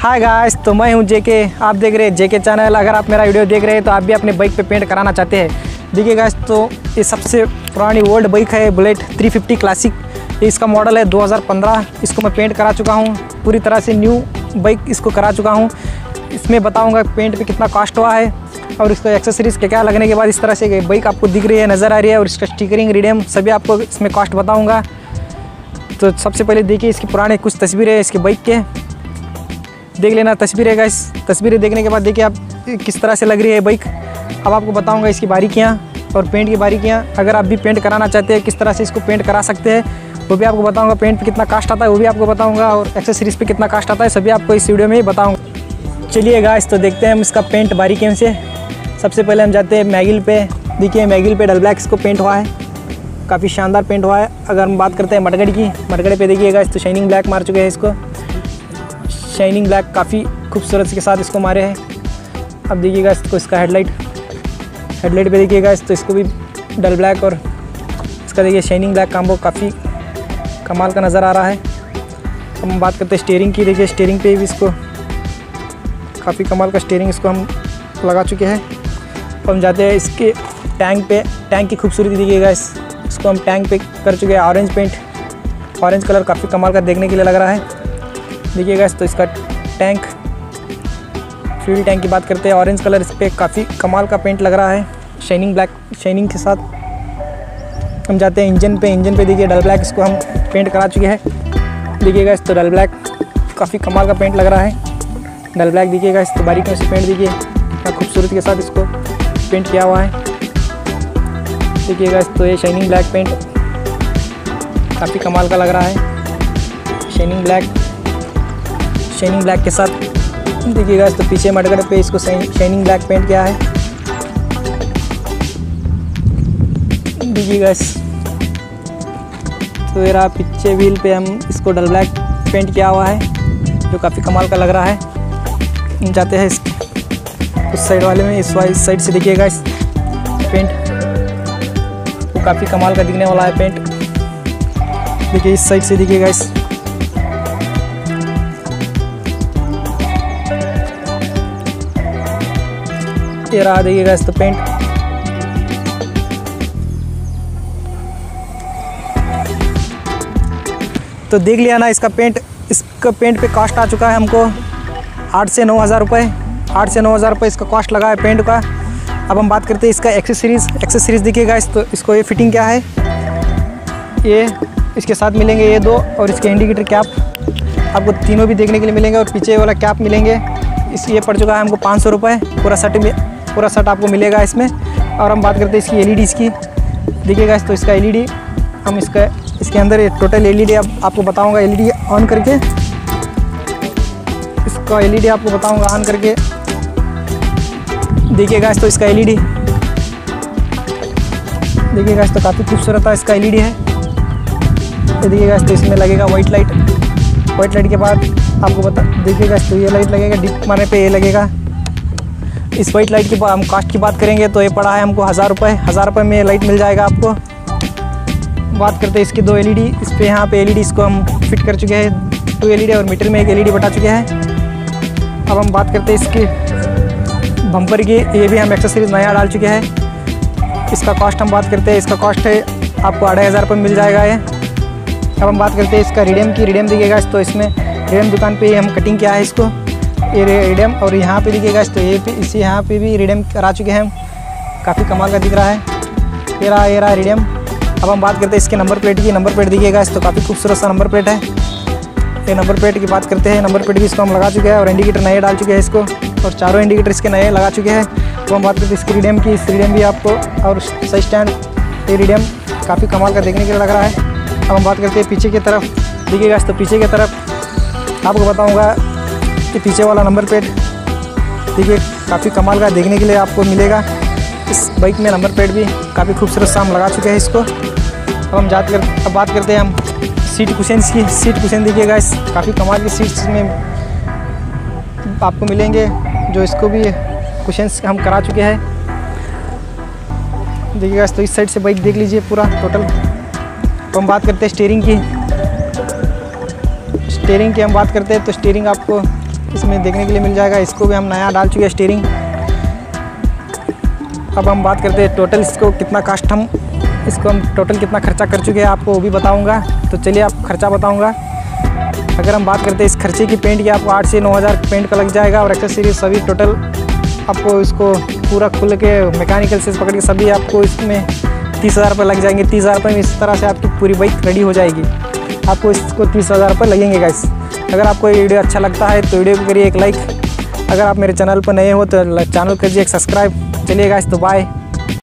Hi guys, तो मैं हूं जेके। आप देख रहे हैं जेके चैनल। अगर आप मेरा वीडियो देख रहे हैं तो आप भी अपने बाइक पे पेंट कराना चाहते हैं। देखिए गाइस, तो ये सबसे पुरानी ओल्ड बाइक है बुलेट 350 क्लासिक। ये इसका मॉडल है 2015। इसको मैं पेंट करा चुका हूं, पूरी तरह से न्यू बाइक इसको करा चुका हूं। इसमें बताऊंगा पेंट पे कितना कॉस्ट हुआ है और इसका एक्सेसरीज़ क्या लगने के बाद इस तरह से बाइक आपको दिख रही है, नज़र आ रही है, और इसका स्टिकरिंग रिडेम सभी आपको इसमें कॉस्ट बताऊँगा। तो सबसे पहले देखिए इसकी पुराने कुछ तस्वीरें हैं इसके बाइक के, देख लेना तस्वीरें गाइस। तस्वीरें देखने के बाद देखिए आप किस तरह से लग रही है बाइक। अब आपको बताऊंगा इसकी बारीकियां और पेंट की बारीकियां। अगर आप भी पेंट कराना चाहते हैं, किस तरह से इसको पेंट करा सकते हैं, वो भी आपको बताऊंगा। पेंट पे कितना कास्ट आता है वो भी आपको बताऊंगा, और एक्सेसरीज़ पे कितना कास्ट आता है सभी आपको इस वीडियो में ही बताऊँगा। चलिए गाइस, तो देखते हैं हम इसका पेंट बारीकियों से। सबसे पहले हम जाते हैं मैगिल पे। देखिए मैगिल पे डल ब्लैक इसको पेंट हुआ है, काफ़ी शानदार पेंट हुआ है। अगर हम बात करते हैं मटगड़ की, मटगड़ पे देखिएगा इस तो शाइनिंग ब्लैक मार चुके हैं इसको। शाइनिंग ब्लैक काफ़ी खूबसूरत के साथ इसको मारे हैं। अब देखिएगा इसको, इसका हेडलाइट पे देखिएगा इस तो इसको भी डल ब्लैक और इसका देखिए शाइनिंग ब्लैक कॉम्बो काफ़ी कमाल का नज़र आ रहा है। अब हम बात करते हैं स्टीयरिंग की। देखिए स्टीयरिंग पे भी इसको काफ़ी कमाल का स्टीयरिंग इसको हम लगा चुके हैं। अब हम जाते हैं इसके टैंक पे। टैंक की खूबसूरती देखिएगा इसको हम टैंक पे कर चुके हैं ऑरेंज पेंट। ऑरेंज कलर काफ़ी कमाल का देखने के लिए लग रहा है। देखिएगा तो इसका टैंक, फ्यूल टैंक की बात करते हैं, ऑरेंज कलर इस पर काफ़ी कमाल का पेंट लग रहा है शाइनिंग ब्लैक शाइनिंग के साथ। हम जाते हैं इंजन पे। इंजन पे देखिए डल ब्लैक इसको हम पेंट करा चुके हैं। देखिएगा इस तो डल ब्लैक काफ़ी कमाल का पेंट लग रहा है। डल ब्लैक देखिएगा इस तो बारीकियों से पेंट देखिए कितना खूबसूरती के साथ इसको पेंट किया हुआ है। देखिएगा तो ये शाइनिंग ब्लैक पेंट काफ़ी कमाल का लग रहा है। शाइनिंग ब्लैक के साथ देखिएगा तो पीछे मडगड़ पे इसको शाइनिंग ब्लैक पेंट किया है। देखिएगा तो ये रहा पीछे व्हील पे हम इसको डल ब्लैक पेंट किया हुआ है, जो काफ़ी कमाल का लग रहा है। हम जाते हैं उस साइड वाले में। इस साइड से देखिएगा इस पेंट वो काफ़ी कमाल का दिखने वाला है पेंट। देखिए इस साइड से देखिएगा इस ये रहा देखिएगा इस तो पेंट। तो देख लिया ना इसका पेंट। इसका पेंट पे कॉस्ट आ चुका है हमको 8 से 9 हज़ार रुपये। 8 से 9 हज़ार रुपये इसका कॉस्ट लगा है पेंट का। अब हम बात करते हैं इसका एक्सेसरीज़ देखिएगा इस तो इसको ये फिटिंग क्या है, ये इसके साथ मिलेंगे ये दो, और इसके इंडिकेटर कैप आपको तीनों भी देखने के लिए मिलेंगे, और पीछे वाला कैप मिलेंगे। ये पड़ चुका है हमको 500 रुपये। पूरा सेट आपको मिलेगा इसमें। और हम बात करते हैं इसकी एलईडीज़ की। देखिएगा तो इसका एलईडी हम इसके अंदर ये टोटल एलईडी आपको बताऊंगा। एलईडी ऑन करके इसका एलईडी आपको बताऊंगा ऑन करके। देखिएगा तो इसका एलईडी देखिएगा तो काफ़ी खूबसूरत है इसका एलईडी है। ये देखिएगा तो इसमें लगेगा वाइट लाइट के बाद आपको देखिएगा तो ये लाइट लगेगा डिप मारने पे, ये लगेगा। इस वाइट लाइट की हम कास्ट की बात करेंगे तो ये पड़ा है हमको 1000 रुपये। 1000 रुपये में लाइट मिल जाएगा आपको। बात करते हैं इसकी दो एलईडी। इस पे यहाँ पे एलईडी इसको हम फिट कर चुके हैं, 2 एलईडी, और मीटर में 1 एलईडी बटा चुके हैं। अब हम बात करते हैं इसके बम्पर की। ये भी हम एक्सेसरीज नया डाल चुके हैं। इसका कॉस्ट हम बात करते हैं, इसका कॉस्ट है आपको 2500 रुपये मिल जाएगा ये। अब हम बात करते हैं इसका रिडेम की। रिडेम दिखेगा तो इसमें रिडेम दुकान पे हम कटिंग किया है इसको, ये रिडेम। और यहाँ पे दिखेगा तो ये पे इसी यहाँ पे भी रिडेम करा चुके हैं हम, काफ़ी कमाल का दिख रहा है। ये रहा रिडेम। अब हम बात करते हैं इसके नंबर प्लेट की। नंबर प्लेट दिखेगा तो काफ़ी खूबसूरत सा नंबर प्लेट है। ये नंबर प्लेट की बात करते हैं। नंबर प्लेट भी इसको हम लगा चुके हैं, और इंडिकेटर नए डाल चुके हैं इसको, और चारों इंडिकेटर इसके नए लगा चुके हैं। तो हम बात करते हैं इसकी रिडेम की। इस रिडेम भी आपको, और सही स्टैंड, ये रिडेम काफ़ी कमाल का देखने के लिए लग रहा है। अब हम बात करते हैं पीछे की तरफ। देखिएगा तो पीछे की तरफ आपको बताऊँगा कि पीछे वाला नंबर प्लेट देखिए काफ़ी कमाल का देखने के लिए आपको मिलेगा। इस बाइक में नंबर प्लेट भी काफ़ी खूबसूरत सा हम लगा चुके हैं इसको। अब हम अब बात करते हैं हम सीट कुशन्स की। सीट कुशन देखिएगा इस काफ़ी कमाल की सीट्स में आपको मिलेंगे, जो इसको भी कुशन्स हम करा चुके हैं। देखिएगा तो इस साइड से बाइक देख लीजिए पूरा टोटल। तो हम बात करते हैं स्टीयरिंग की। हम बात करते हैं तो स्टीयरिंग आपको इसमें देखने के लिए मिल जाएगा। इसको भी हम नया डाल चुके हैं स्टीयरिंग। अब हम बात करते हैं टोटल इसको कितना कास्ट हम टोटल कितना खर्चा कर चुके हैं, आपको वो भी बताऊंगा। तो चलिए आप खर्चा बताऊंगा। अगर हम बात करते हैं इस खर्चे की, पेंट की आपको 8 से 9 हज़ार पेंट का लग जाएगा और एक्सेसरीज सभी टोटल आपको इसको पूरा खुल के मैकेनिकल से पकड़ के सभी आपको इसमें 30,000 रुपये लग जाएंगे। 30,000 रुपये में इस तरह से आपकी पूरी बाइक रेडी हो जाएगी। आपको इसको 30,000 रुपये लगेंगे गाइस। अगर आपको ये वीडियो अच्छा लगता है तो वीडियो को करिए एक लाइक। अगर आप मेरे चैनल पर नए हो तो चैनल करिए एक सब्सक्राइब। चलिए गाइस, तो बाय।